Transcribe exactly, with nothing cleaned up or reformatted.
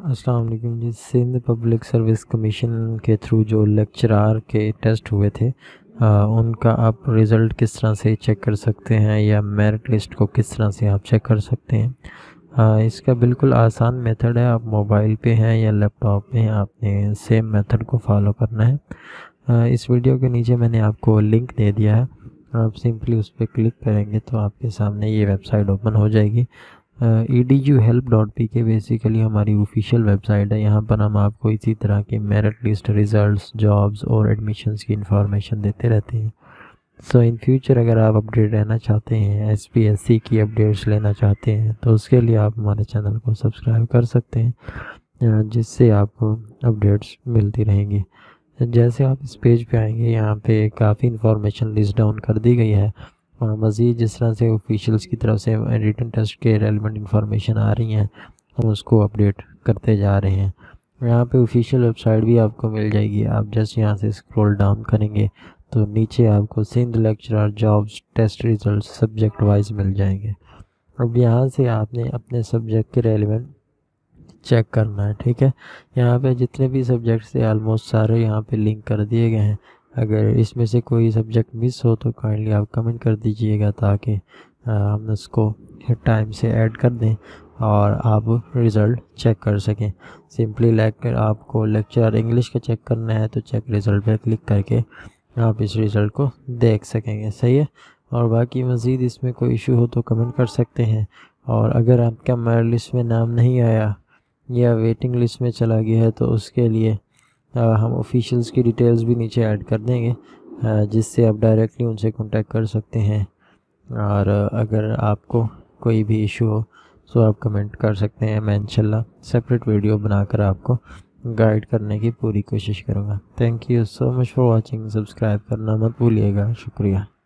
अस्सलाम वालेकुम जी। सिंध पब्लिक सर्विस कमीशन के थ्रू जो लेक्चरार के टेस्ट हुए थे आ, उनका आप रिज़ल्ट किस तरह से चेक कर सकते हैं या मेरिट लिस्ट को किस तरह से आप चेक कर सकते हैं। आ, इसका बिल्कुल आसान मेथड है। आप मोबाइल पे हैं या लैपटॉप पे हैं, आपने सेम मेथड को फॉलो करना है। आ, इस वीडियो के नीचे मैंने आपको लिंक दे दिया है, आप सिंपली उस पर क्लिक करेंगे तो आपके सामने ये वेबसाइट ओपन हो जाएगी। E D U help dot P K basically हमारी ऑफिशियल वेबसाइट है। यहाँ पर हम आपको इसी तरह की मेरिट लिस्ट, रिज़ल्ट्स, जॉब्स और एडमिशन्स की इंफॉर्मेशन देते रहते हैं। सो इन फ्यूचर अगर आप अपडेट रहना चाहते हैं, एस पी एस सी की अपडेट्स लेना चाहते हैं, तो उसके लिए आप हमारे चैनल को सब्सक्राइब कर सकते हैं, जिससे आपको अपडेट्स मिलती रहेंगी। जैसे आप इस पेज पे आएंगे, यहाँ पे काफ़ी इंफॉर्मेशन लिस्ट डाउन कर दी गई है और मज़ीद जिस तरह से ऑफिशियल्स की तरफ से रिटन टेस्ट के रेलिवेंट इंफॉर्मेशन आ रही हैं, हम उसको अपडेट करते जा रहे हैं। यहाँ पे ऑफिशियल वेबसाइट भी आपको मिल जाएगी। आप जस्ट यहाँ से स्क्रॉल डाउन करेंगे तो नीचे आपको Sindh lecturer jobs test result subject wise मिल जाएंगे। अब यहाँ से आपने अपने सब्जेक्ट के रेलिवेंट चेक करना है, ठीक है। यहाँ पे जितने भी सब्जेक्ट्स थे ऑलमोस्ट सारे यहाँ पे लिंक कर दिए गए हैं। अगर इसमें से कोई सब्जेक्ट मिस हो तो काइंडली आप कमेंट कर दीजिएगा, ताकि हम उसको टाइम से ऐड कर दें और आप रिज़ल्ट चेक कर सकें। सिंपली लेकर आपको लेक्चर इंग्लिश का चेक करना है तो चेक रिज़ल्ट पर क्लिक करके आप इस रिज़ल्ट को देख सकेंगे, सही है। और बाकी मज़ीद इसमें कोई इशू हो तो कमेंट कर सकते हैं। और अगर आपका मेरिट लिस्ट में नाम नहीं आया या वेटिंग लिस्ट में चला गया है तो उसके लिए आ, हम ऑफिशियल्स की डिटेल्स भी नीचे ऐड कर देंगे, आ, जिससे आप डायरेक्टली उनसे कांटेक्ट कर सकते हैं। और अगर आपको कोई भी इशू हो तो आप कमेंट कर सकते हैं। मैं इंशाल्लाह सेपरेट वीडियो बनाकर आपको गाइड करने की पूरी कोशिश करूँगा। Thank you so much for watching. Subscribe करना मत भूलिएगा। शुक्रिया।